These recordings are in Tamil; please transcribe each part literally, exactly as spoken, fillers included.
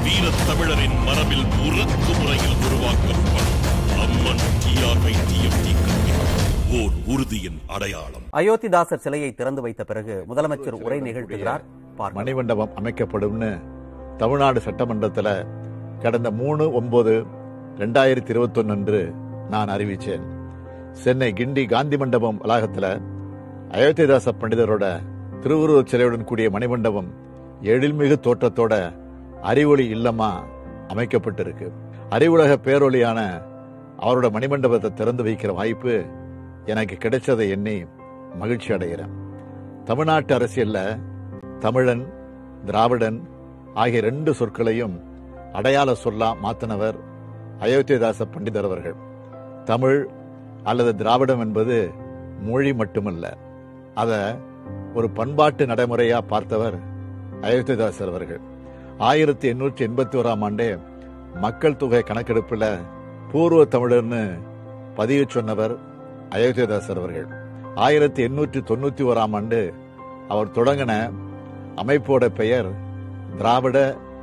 வீரத் தமிழரின் மரபில் உறக்கு முறையில் உருவாக்கப்படும் அம்மன் டிஆர்ஐ டிஎம்டி கல்வி ஓர் உறுதியின் அடையாளம். அயோத்திதாசர் சிலையை திறந்து வைத்த பிறகு முதலமைச்சர் உரை நிகழ்த்துகிறார். மணிமண்டபம் அமைக்கப்படும்னு தமிழ்நாடு சட்டமன்றத்தில் கடந்த மூணு ஒன்பது ரெண்டாயிரத்தி இருபத்தி ஒன்னு அன்று நான் அறிவித்தேன். சென்னை கிண்டி காந்தி மண்டபம் வளாகத்தில் அயோத்திதாச பண்டிதரோட திருவுருவச் சிலையுடன் கூடிய மணிமண்டபம் எழில்மிகு தோற்றத்தோட அறிவொளி இல்லமா அமைக்கப்பட்டிருக்கு. அறிவுலக பேரொழியான அவரோட மணிமண்டபத்தை திறந்து வைக்கிற வாய்ப்பு எனக்கு கிடைச்சதை எண்ணி மகிழ்ச்சி அடைகிறேன். தமிழ்நாட்டு அரசியல்ல தமிழன், திராவிடன் ஆகிய ரெண்டு சொற்களையும் அடையாள சொல்லா மாத்தினவர் அயோத்திதாச பண்டிதர் அவர்கள். தமிழ் அல்லது திராவிடம் என்பது மொழி மட்டுமல்ல, அதை ஒரு பண்பாட்டு நடைமுறையா பார்த்தவர் அயோத்திதாசர் அவர்கள். ஆயிரத்தி எண்ணூற்றி எண்பத்தி ஓராம் ஆண்டே மக்கள் தொகை கணக்கெடுப்புல பூர்வ தமிழர்னு பதிவு சொன்னவர் அயோத்திதாசர் அவர்கள். ஆயிரத்தி எண்ணூற்றி தொண்ணூத்தி ஓராம் ஆண்டு அவர் தொடங்கின அமைப்போட பெயர் திராவிட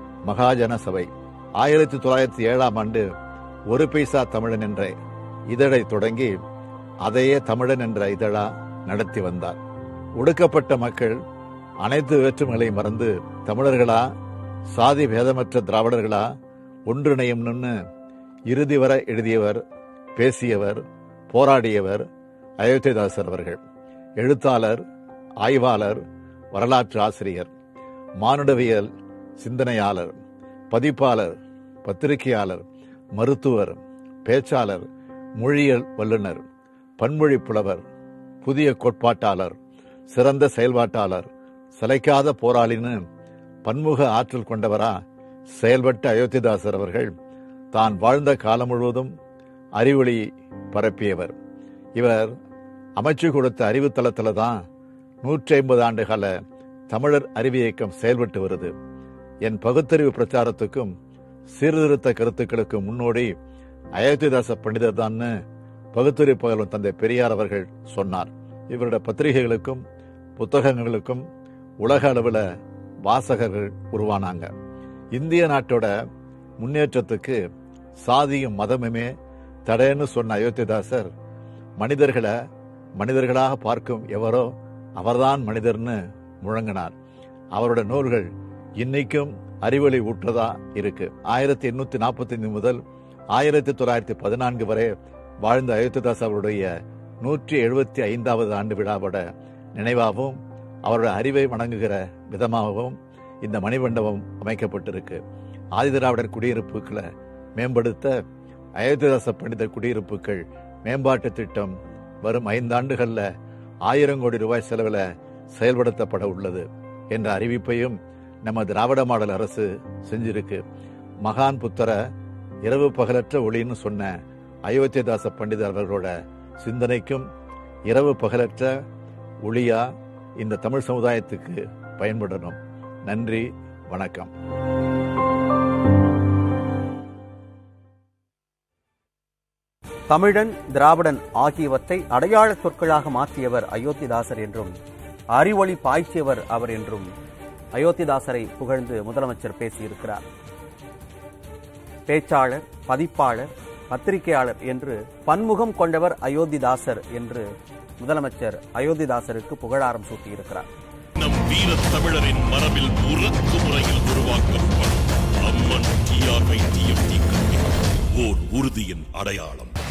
மகாஜன சபை. ஆயிரத்தி தொள்ளாயிரத்தி ஏழாம் ஆண்டு ஒரு பைசா தமிழன் என்ற இதழை தொடங்கி அதையே தமிழன் என்ற இதழா நடத்தி வந்தார். ஒடுக்கப்பட்ட மக்கள் அனைத்து வேற்றுமைகளை மறந்து தமிழர்களா சாதி பேதமற்ற திராவிடர்களா ஒன்றிணையும்னு இறுதி வரை எழுதியவர், பேசியவர், போராடியவர் அயோத்திதாசர் அவர்கள். எழுத்தாளர், ஆய்வாளர், வரலாற்று ஆசிரியர், மானுடவியல் சிந்தனையாளர், பதிப்பாளர், பத்திரிகையாளர், மருத்துவர், பேச்சாளர், மொழியியல் வல்லுநர், பன்மொழி புலவர், புதிய கோட்பாட்டாளர், சிறந்த செயல்பாட்டாளர், சளைக்காத போராளின்னு பன்முக ஆற்றல் கொண்டவரா செயல்பட்ட அயோத்திதாசர் அவர்கள் தான் வாழ்ந்த காலம் முழுவதும் அறிவொளி பரப்பியவர். இவர் அமைச்சு கொடுத்த அறிவுத்தளத்துல தான் நூற்றி ஐம்பது ஆண்டு கால தமிழர் அறிவு இயக்கம் செயல்பட்டு வருது. என் பகுத்தறிவு பிரச்சாரத்துக்கும் சீர்திருத்த கருத்துக்களுக்கும் முன்னோடி அயோத்திதாச பண்டிதர் தான் பகுத்தறிவு பகலும் தந்தை பெரியார் அவர்கள் சொன்னார். இவருடைய பத்திரிகைகளுக்கும் புத்தகங்களுக்கும் உலக அளவில் வாசகர்கள் உருவானாங்க. இந்திய நாட்டோட முன்னேற்றத்துக்கு சாதியும் மதமுமே தடைன்னு சொன்ன அயோத்திதாசர் மனிதர்களை மனிதர்களாக பார்க்கும் எவரோ அவர்தான் மனிதர்னு முழங்கினார். அவரோட நூல்கள் இன்னைக்கும் அறிவொளி ஊற்றதா இருக்கு. ஆயிரத்தி எண்ணூத்தி நாற்பத்தி ஐந்து முதல் ஆயிரத்தி தொள்ளாயிரத்தி பதினான்கு வரை வாழ்ந்த அயோத்திதாஸ் அவருடைய நூற்றி எழுபத்தி ஐந்தாவது ஆண்டு விழாவோட நினைவாகவும் அவரோட அறிவை வணங்குகிற விதமாகவும் இந்த மணிமண்டபம் அமைக்கப்பட்டிருக்கு. ஆதிதிராவிடர் குடியிருப்புகளை மேம்படுத்த அயோத்திதாச பண்டித குடியிருப்புகள் மேம்பாட்டு திட்டம் வரும் ஐந்தாண்டுகள்ல ஆயிரம் கோடி ரூபாய் செலவில் செயல்படுத்தப்பட உள்ளது என்ற அறிவிப்பையும் நம்ம திராவிட மாடல் அரசு செஞ்சிருக்கு. மகான் புத்தர இரவு பகலற்ற ஒளின்னு சொன்ன அயோத்திதாச பண்டிதர் அவர்களோட சிந்தனைக்கும் இரவு பகலற்ற ஒளியா இந்த தமிழ் சமுதாயத்துக்கு பயன்படணும். நன்றி, வணக்கம். தமிழன், திராவிடன் ஆகியவற்றை அடையாள சொற்களாக மாற்றியவர் அயோத்திதாசர் என்றும் அறிவொளி பாய்ச்சியவர் அவர் என்றும் அயோத்திதாசரை புகழ்ந்து முதலமைச்சர் பேசியிருக்கிறார். பேச்சாளர், பதிப்பாளர், பத்திரிகையாளர் என்று பன்முகம் கொண்டவர் அயோத்திதாசர் என்று முதலமைச்சர் அயோத்திதாசருக்கு புகழாரம் சூட்டியிருக்கிறார். நம் வீரத் தமிழரின் மரபில் உறக்கு முறையில் உருவாக்கப்படும் அம்மன் டிஆர்ஐ டிஎம்டி கல்வி ஓர் உறுதியின் அடையாளம்.